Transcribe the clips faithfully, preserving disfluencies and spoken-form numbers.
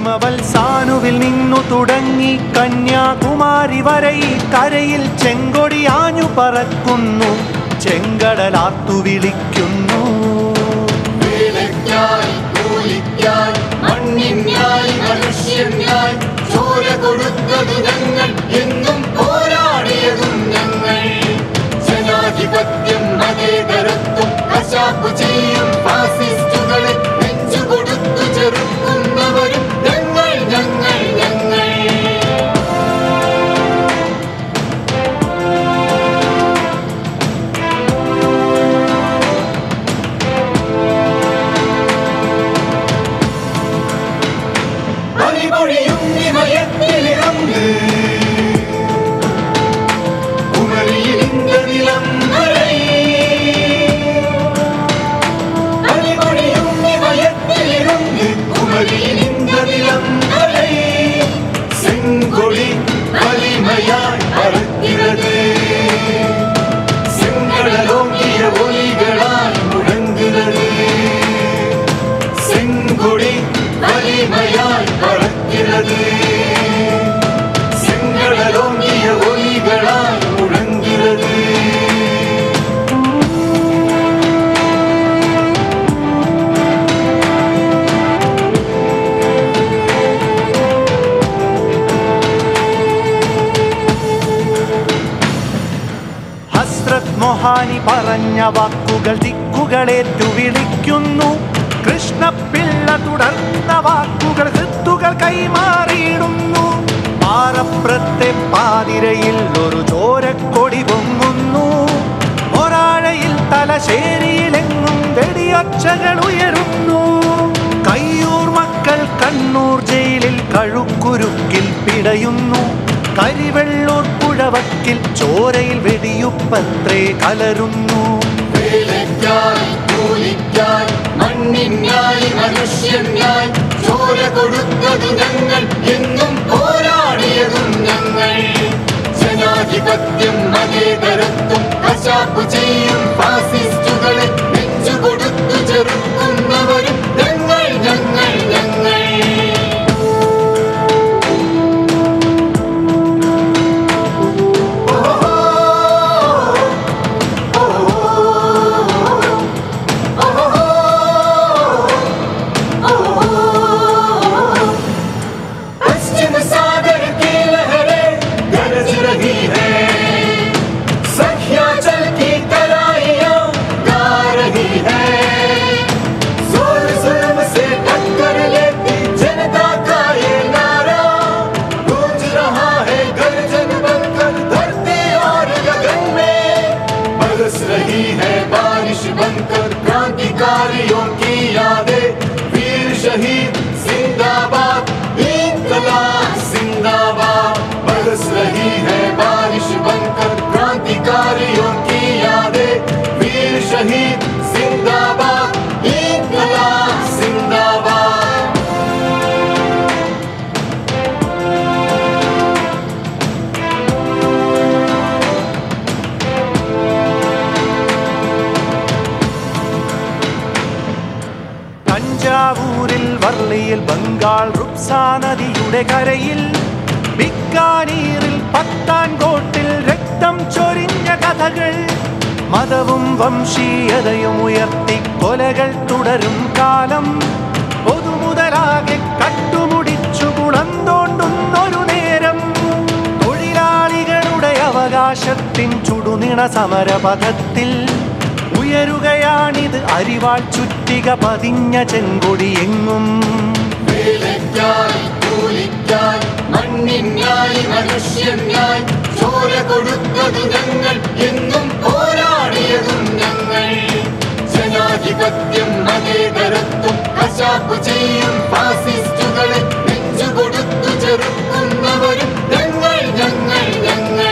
ഹിമവത്സാനുവിൽ നിന്നു തുടങ്ങി കന്യാകുമാരി വരെ ഈ കരയിൽ ചെങ്കൊടിയാഞ്ഞു പറക്കുന്നു, ചെങ്കടലാർത്തു വിളിക്കുന്നു. മണ്ണിനായി മനുഷ്യനായി ചോര കൊടുത്തതു ഞങ്ങൾ, എന്നും പോരാടിയതും ഞങ്ങൾ. ജനാധിപത്യം മതേതരത്വം കശാപ്പു ചെയ്യും ഫാസിസ്റ്റുകളെ നെഞ്ചു കൊടുത്തു ചെറുക്കുന്നവരും ഞങ്ങൾ ഞങ്ങൾ ഞങ്ങൾ. അലിപൊഴിയും നിമയത്തിലിറങ്ങ് കുമരിയിലിന്റെ നിലം വരെ. അലിപൊഴിയും നിമയത്തിലിറങ്ങ് കുമരിയിലിന്റെ നിലം വരെ. செங்கொடி வலிமையாய் பறக்கிறது, செங்கடலோங்கிய ஒலிகளாய் முழங்குகிறது. செங்கொடி வலிமையாய் பறக்கிறது, செங்கடலோங்கிய ஒலிகளாய் முழங்குகிறது. ഹസ്രത്ത് മൊഹാനി പറഞ്ഞ വാക്കുകൾ ദിക്കുകളേറ്റു വിളിക്കുന്നു. കൃഷ്ണപിള്ള തുടർന്ന വാക്കുകൾ ഹൃത്തുകൾ കൈമാറിയിടുന്നു. പാറപ്രത്തെ പാതിരയിൽ ഒരു ചോരക്കൊടി പൊങ്ങുന്നു. ഒരാഴയിൽ തലശ്ശേരിയിലെങ്ങും വെടിയൊച്ചകൾ ഉയരുന്നു. കയ്യൂർ മക്കൾ കണ്ണൂർ ജയിലിൽ കഴുക്കുരുക്കിൽ പിടയുന്നു. കരിവെള്ളൂർ പുഴവക്കിൽ ചോരയിൽ വെടിയുപ്പത്രേ കലരുന്നു. മണ്ണിനായി മനുഷ്യനായി ചോര കൊടുത്തതു ഞങ്ങൾ, എന്നും പോരാടിയതും ഞങ്ങൾ. ജനാധിപത്യം മതേതരത്വം കശാപ്പു ചെയ്യും ഫാസിസ്റ്റുകളെ നെഞ്ചു കൊടുത്തു ചെറുക്കുന്നവരും ഞങ്ങൾ ഞങ്ങൾ ഞങ്ങൾ. क्रांतिकारियों की यादें, वीर शहीद जिंदाबाद, इंकलाब जिंदाबाद. बरस रही है बारिश बनकर क्रांतिकारियों की यादें, वीर शहीद जिंदाबाद, इंकलाब जिंदाबाद. തഞ്ചാവൂരിൽ വർളിയിൽ ബംഗാൾ റുപ്സാ നദിയുടെ കരയിൽ, ബിക്കാനീറിൽ പത്താൻകോട്ടിൽ രക്തം ചൊരിഞ്ഞ കഥകൾ. മതവും വംശീയതയും ഉയർത്തി കൊലകൾ തുടരും കാലം. പൊതുമുതലാകെ കട്ടുമുടിച്ചു കുളന്തോണ്ടുന്നൊരു നേരം. തൊഴിലാളികളുടെ അവകാശത്തിൻ ചുടുനിണ സമരപഥത്തിൽ ഉയരുകയാണിത് അരിവാൾ ചുറ്റിക പതിഞ്ഞ ചെങ്കൊടി എങ്ങും. മണ്ണിനായി മനുഷ്യനായി ചോര കൊടുത്തതു ഞങ്ങൾ, എന്നും പോരാടിയതും ഞങ്ങൾ. ജനാധിപത്യം മതേതരത്വം കശാപ്പു ചെയ്യും ഫാസിസ്റ്റുകളെ നെഞ്ചു കൊടുത്തു ചെറുക്കുന്നവരും ഞങ്ങൾ ഞങ്ങൾ ഞങ്ങൾ.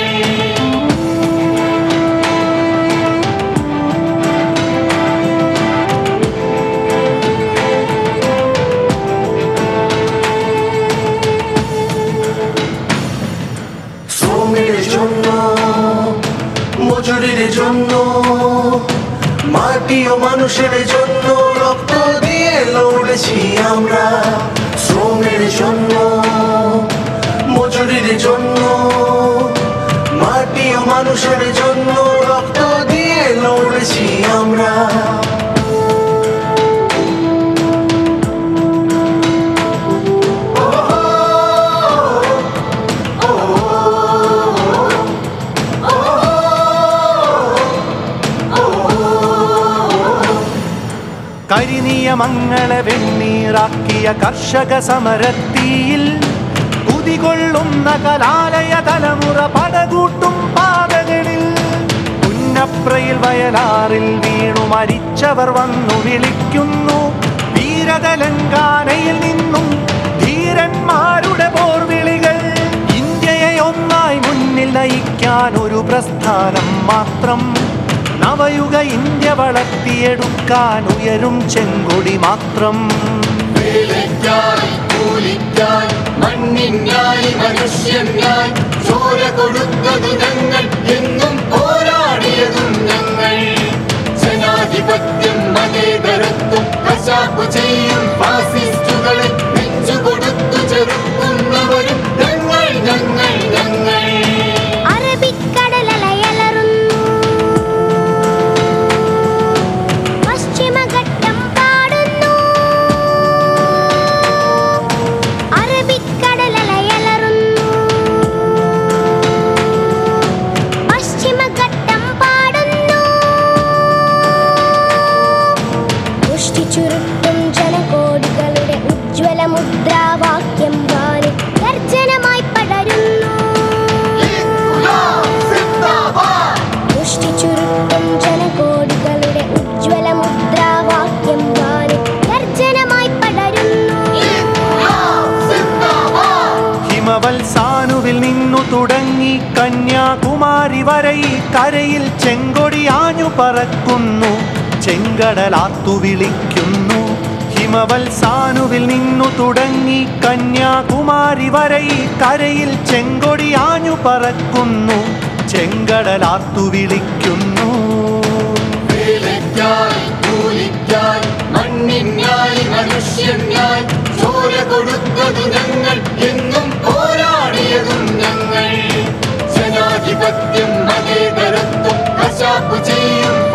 মজুরির জন্য, মাটি ও মানুষের জন্য রক্ত দিয়ে লড়েছি আমরা। শ্রমের জন্য মজুরির জন্য মাটি ও মানুষের জন্য রক্ত দিয়ে লড়েছি আমরা। കരിനിയമങ്ങളെ വെണ്ണീറാക്കിയ കർഷക സമരത്തിയിൽ കുതികൊള്ളുന്ന കലാലയ തലമുറ പടകൂട്ടും പാതകളിൽ പുന്നപ്രയിൽ വയലാറിൽ വീണു മരിച്ചവർ വന്നു വിളിക്കുന്നു. വീരതലങ്കാനയിൽ നിന്നും ധീരന്മാരുടെ പോർവിളികൾ. ഇന്ത്യയെ ഒന്നായി മുന്നിൽ നയിക്കാൻ ഒരു പ്രസ്ഥാനം മാത്രം. നവയുഗ ഇന്ത്യ വളർത്തിയെടുക്കാൻ ഉയരും ചെങ്കൊടി മാത്രം. മണ്ണിനായി മനുഷ്യനായി ചോര കൊടുത്തതു ഞങ്ങൾ, എന്നും പോരാടിയതും ഞങ്ങൾ. ജനാധിപത്യം മതേതരത്വം കശാപ്പു ചെയ്യും ഫാസിസ്റ്റുകളെ നെഞ്ചു കൊടുത്തു ചെറുക്കുന്നവരും ഞങ്ങൾ ഞങ്ങൾ ഞങ്ങൾ. ചുരുട്ടും ജനകോടികളുടെ ഉജ്ജ്വല മുദ്രാവാക്യം വാനിൽ ഗർജനമായി പടരുന്നു. മുഷ്ടി ചുരുട്ടും ജനകോടികളുടെ ഉജ്ജ്വല മുദ്രാവാക്യം വാനിൽ ഗർജനമായി പടരുന്നു. ഹിമവൽസാനുവിൽ നിന്നു തുടങ്ങി കന്യാകുമാരി വരെ ഈ കരയിൽ ചെങ്കൊടിയാഞ്ഞു പറക്കുന്നു. ചെങ്കടലാർത്തു വിളിക്കുന്നു. ഹിമവൽസാനുവിൽ നിന്നു തുടങ്ങി കന്യാകുമാരി വരെ ഈ കരയിൽ ചെങ്കൊടിയാഞ്ഞു പറക്കുന്നു. ചെങ്കടലാർത്തു വിളിക്കുന്നു. മണ്ണിനായി മനുഷ്യനായി ചോര കൊടുത്തതു ഞങ്ങൾ, എന്നും പോരാടിയതും ഞങ്ങൾ. ജനാധിപത്യം മതേതരത്വം കശാപ്പു ചെയ്യും